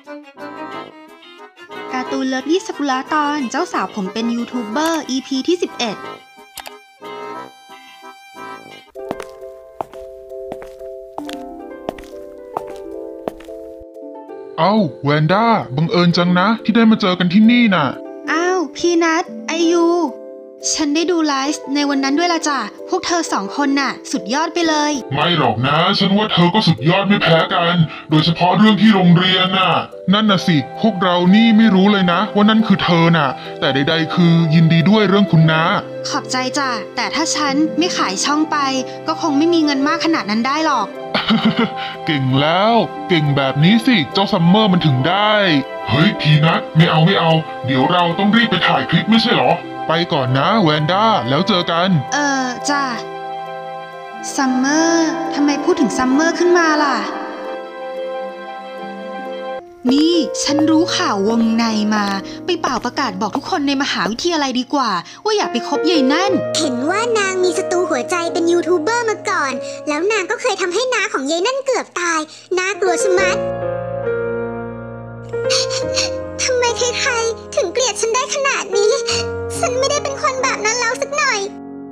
การ์ตูนเลิฟลี่ซากุระตอนเจ้าสาวผมเป็นยูทูบเบอร์ EP ที่ 11 เอ้าแวนด้าบังเอิญจังนะที่ได้มาเจอกันที่นี่น่ะอ้าวพีนัทไอยูฉันได้ดูไลฟ์ในวันนั้นด้วยละจ้ะพวกเธอ2 คนน่ะสุดยอดไปเลยไม่หรอกนะฉันว่าเธอก็สุดยอดไม่แพ้กันโดยเฉพาะเรื่องที่โรงเรียนน่ะนั่นน่ะสิพวกเรานี่ไม่รู้เลยนะว่านั่นคือเธอน่ะแต่ใดๆคือยินดีด้วยเรื่องคุณนะขอบใจจ้ะแต่ถ้าฉันไม่ขายช่องไปก็คงไม่มีเงินมากขนาดนั้นได้หรอกเก่งแล้วเก่งแบบนี้สิเจ้าซัมเมอร์มันถึงได้เฮ้ยพีนัทไม่เอาเดี๋ยวเราต้องรีบไปถ่ายคลิปไม่ใช่หรอไปก่อนนะแวนด้าแล้วเจอกันจ้ะซัมเมอร์ทำไมพูดถึงซัมเมอร์ขึ้นมาล่ะนี่ฉันรู้ข่าววงในมาไปเป่าประกาศบอกทุกคนในมหาวิทยาลัยดีกว่าว่าอย่าไปคบยายนั่นเห็นว่านางมีศัตรูหัวใจเป็นยูทูบเบอร์มาก่อนแล้วนางก็เคยทำให้น้าของยายนั่นเกือบตายน่ากลัวชะมัดทำไมใครๆถึงเกลียดฉันได้ขนาดนี้ฉันไม่ได้เป็นคนแบบนั้นแล้วสักหน่อย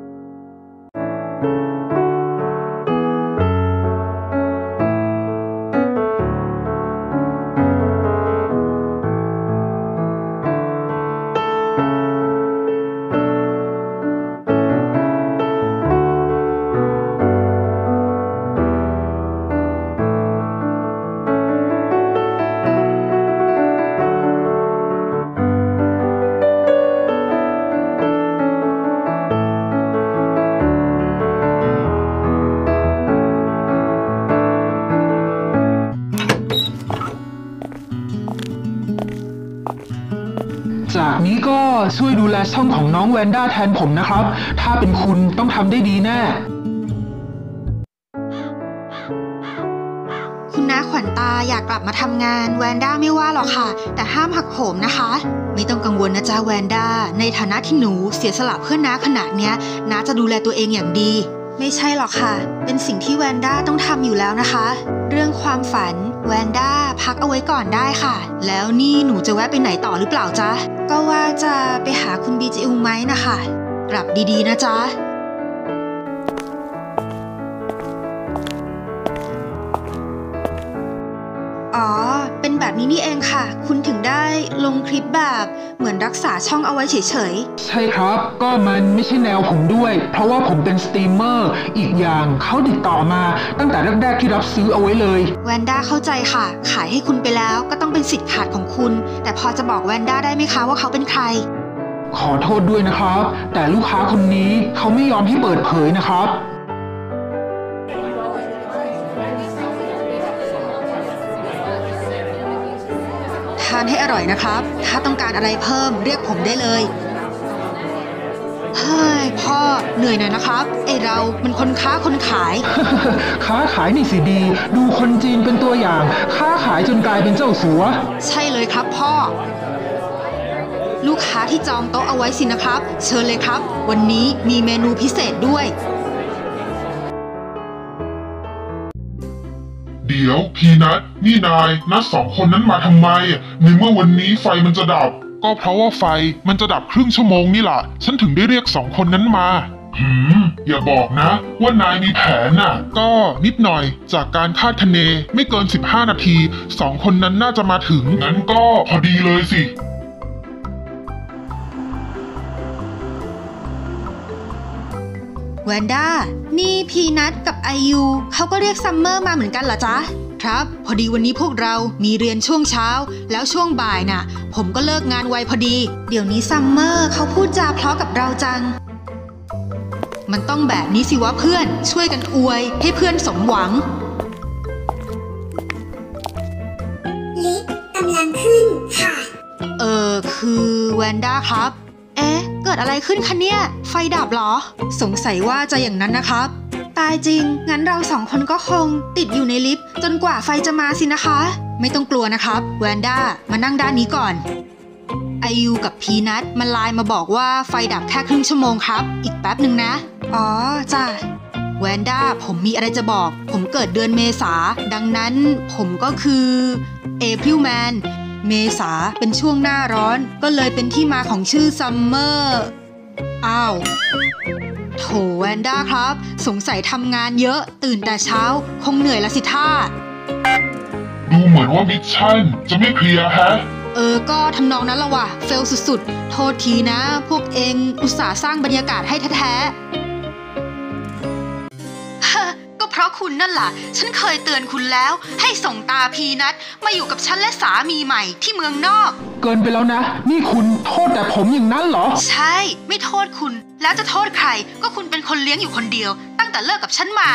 จากนี้ก็ช่วยดูแลช่องของน้องแวนด้าแทนผมนะครับถ้าเป็นคุณต้องทำได้ดีแน่คุณน้าขวัญตาอยากกลับมาทำงานแวนด้าไม่ว่าหรอกค่ะแต่ห้ามหักโหมนะคะไม่ต้องกังวลนะจ๊ะแวนด้าในฐานะที่หนูเสียสละเพื่อน้าขนาดเนี้ยน้าจะดูแลตัวเองอย่างดีไม่ใช่หรอกค่ะเป็นสิ่งที่แวนด้าต้องทำอยู่แล้วนะคะเรื่องความฝันแวนด้าพักเอาไว้ก่อนได้ค่ะแล้วนี่หนูจะแวะไปไหนต่อหรือเปล่าจ๊ะก็ว่าจะไปหาคุณบีจิอุไหมนะคะกลับดีๆนะจ๊ะอ๋อเป็นแบบนี้นี่เองค่ะคุณถึงได้ลงคลิปแบบเหมือนรักษาช่องเอาไว้เฉยๆใช่ครับก็มันไม่ใช่แนวผมด้วยเพราะว่าผมเป็นสตรีมเมอร์อีกอย่างเขาติดต่อมาตั้งแต่แรกๆที่รับซื้อเอาไว้เลยแวนด้าเข้าใจค่ะขายให้คุณไปแล้วก็ต้องเป็นสิทธิ์ขาดของคุณแต่พอจะบอกแวนด้าได้ไหมคะว่าเขาเป็นใครขอโทษด้วยนะครับแต่ลูกค้าคนนี้เขาไม่ยอมให้เปิดเผยนะครับทานให้อร่อยนะครับถ้าต้องการอะไรเพิ่มเรียกผมได้เลยเฮ้ยพ่อเหนื่อยหน่อยนะครับเรามันคนค้าคนขายค้าขายนี่สิดีดูคนจีนเป็นตัวอย่างค้าขายจนกลายเป็นเจ้าสัวใช่เลยครับพ่อลูกค้าที่จองโต๊ะเอาไว้สินะครับเชิญเลยครับวันนี้มีเมนูพิเศษด้วยเดี๋ยวพีนัทนี่นายนัด2 คนนั้นมาทำไมในเมื่อวันนี้ไฟมันจะดับก็เพราะว่าไฟมันจะดับครึ่งชั่วโมงนี่แหละฉันถึงได้เรียก2 คนนั้นมาอย่าบอกนะว่านายมีแผนน่ะก็นิดหน่อยจากการคาดคะเนไม่เกิน15 นาที2 คนนั้นน่าจะมาถึงงั้นก็พอดีเลยสิแวนด้านี่พีนัทกับไอยูเขาก็เรียกซัมเมอร์มาเหมือนกันเหรอจ๊ะครับพอดีวันนี้พวกเรามีเรียนช่วงเช้าแล้วช่วงบ่ายน่ะผมก็เลิกงานไวพอดีเดี๋ยวนี้ซัมเมอร์เขาพูดจาเพราะกับเราจังมันต้องแบบนี้สิวะเพื่อนช่วยกันอวยให้เพื่อนสมหวังลิฟต์กำลังขึ้นค่ะคือแวนด้าครับเกิดอะไรขึ้นคะเนี่ยไฟดับเหรอสงสัยว่าจะอย่างนั้นนะครับตายจริงงั้นเรา2 คนก็คงติดอยู่ในลิฟต์จนกว่าไฟจะมาสินะคะไม่ต้องกลัวนะครับแวนด้ามานั่งด้านนี้ก่อนไอยูกับพีนัทมันไลน์มาบอกว่าไฟดับแค่ครึ่งชั่วโมงครับอีกแป๊บหนึ่งนะอ๋อจ้ะแวนด้าผมมีอะไรจะบอกผมเกิดเดือนเมษาดังนั้นผมก็คือเอพริลแมนเมษาเป็นช่วงหน้าร้อนก็เลยเป็นที่มาของชื่อซัมเมอร์อ้าวโถแวนด้าครับสงสัยทำงานเยอะตื่นแต่เช้าคงเหนื่อยละสิท่าดูเหมือนว่ามิชชั่นจะไม่เคลียร์ฮะก็ทำนองนั้นละว่ะเฟลสุดๆโทษทีนะพวกเองอุตส่าห์สร้างบรรยากาศให้แท้ๆฮะก็เพราะคุณนั่นล่ะฉันเคยเตือนคุณแล้วให้ส่งตาพีนัทมาอยู่กับฉันและสามีใหม่ที่เมืองนอกเกินไปแล้วนะนี่คุณโทษแต่ผมอย่างนั้นเหรอใช่ไม่โทษคุณแล้วจะโทษใครก็คุณเป็นคนเลี้ยงอยู่คนเดียวตั้งแต่เลิกกับฉันมา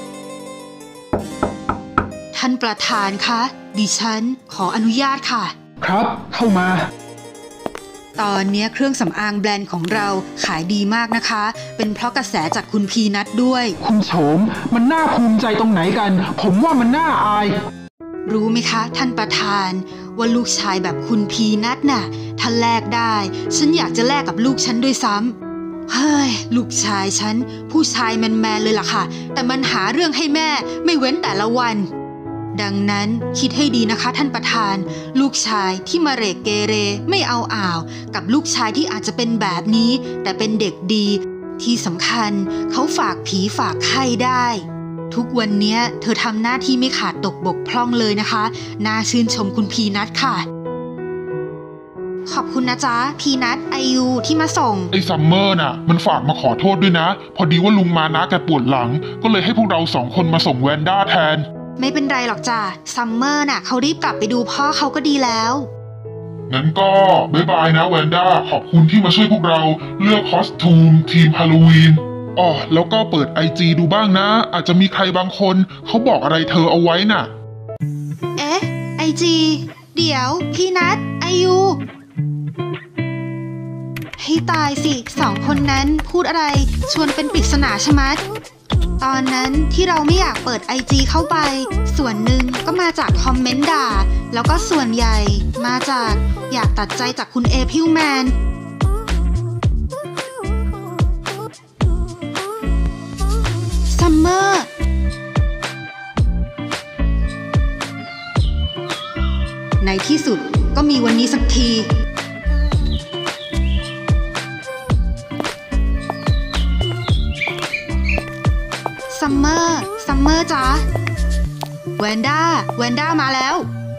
ท่านประธานคะดิฉันขออนุญาตค่ะครับเข้ามาตอนนี้เครื่องสำอางแบรนด์ของเราขายดีมากนะคะเป็นเพราะกระแสจากคุณพีนัทด้วยคุณโฉมมันน่าภูมิใจตรงไหนกันผมว่ามันน่าอายรู้ไหมคะท่านประธานว่าลูกชายแบบคุณพีนัทน่ะถ้าแลกได้ฉันอยากจะแลกกับลูกฉันด้วยซ้ำเฮ้ยลูกชายฉันผู้ชายแมนๆเลยล่ะค่ะแต่มันหาเรื่องให้แม่ไม่เว้นแต่ละวันดังนั้นคิดให้ดีนะคะท่านประธานลูกชายที่มาเรกเกเรไม่เอาอ่าวกับลูกชายที่อาจจะเป็นแบบนี้แต่เป็นเด็กดีที่สำคัญเขาฝากผีฝากไข้ได้ทุกวันนี้เธอทำหน้าที่ไม่ขาดตกบกพร่องเลยนะคะน่าชื่นชมคุณพีนัทค่ะขอบคุณนะจ๊ะพีนัทไอยูที่มาส่งไอ้ซัมเมอร์น่ะมันฝากมาขอโทษด้วยนะพอดีว่าลุงมานะแกปวดหลังก็เลยให้พวกเรา2 คนมาส่งแวนด้าแทนไม่เป็นไรหรอกจ้ะซัมเมอร์น่ะเขารีบกลับไปดูพ่อเขาก็ดีแล้วงั้นก็บ๊ายบายนะแวนด้าขอบคุณที่มาช่วยพวกเราเลือกคอสตูมทีมฮาโลวีนอ๋อแล้วก็เปิด IG ดูบ้างนะอาจจะมีใครบางคนเขาบอกอะไรเธอเอาไว้น่ะเอ๊ะ IG เดี๋ยวพี่นัทไอยูให้ตายสิ2 คนนั้นพูดอะไรชวนเป็นปริศนาชะมัดตอนนั้นที่เราไม่อยากเปิด IG เข้าไปส่วนหนึ่งก็มาจากคอมเมนต์ด่าแล้วก็ส่วนใหญ่มาจากอยากตัดใจจากคุณเอพิลแมนซัมเมอร์ในที่สุดก็มีวันนี้สักทีซัมเมอร์จ๊ะแวนด้ามาแล้ว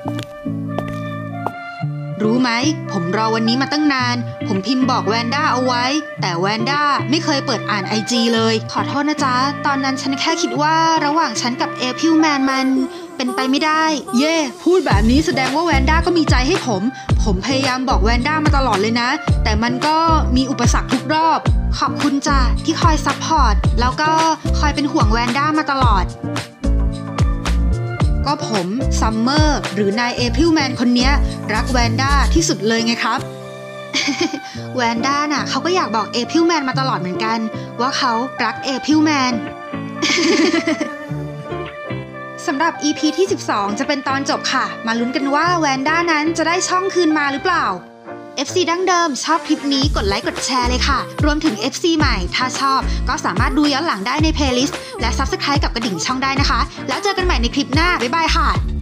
รู้ไหมผมรอวันนี้มาตั้งนานผมพิมพ์บอกแวนด้าเอาไว้แต่แวนด้าไม่เคยเปิดอ่าน IG เลยขอโทษนะจ๊ะตอนนั้นฉันแค่คิดว่าระหว่างฉันกับเอพิลแมนมันเป็นไปไม่ได้เย่พูดแบบนี้แสดงว่าแวนด้าก็มีใจให้ผมพยายามบอกแวนด้ามาตลอดเลยนะแต่มันก็มีอุปสรรคทุกรอบขอบคุณจ้ะที่คอยซัพพอร์ตแล้วก็คอยเป็นห่วงแวนด้ามาตลอดก็ผมซัมเมอร์หรือนายเอพิลแมนคนนี้รักแวนด้าที่สุดเลยไงครับ แวนด้าน่ะเขาก็อยากบอกเอพิลแมนมาตลอดเหมือนกันว่าเขารักเอพิลแมน สำหรับ EP ที่12จะเป็นตอนจบค่ะมาลุ้นกันว่าแวนด้านั้นจะได้ช่องคืนมาหรือเปล่า FC ดั้งเดิมชอบคลิปนี้กดไลค์กดแชร์เลยค่ะรวมถึง FC ใหม่ถ้าชอบก็สามารถดูย้อนหลังได้ในเพลย์ลิสต์และ Subscribe กับกระดิ่งช่องได้นะคะแล้วเจอกันใหม่ในคลิปหน้าบ๊ายบายค่ะ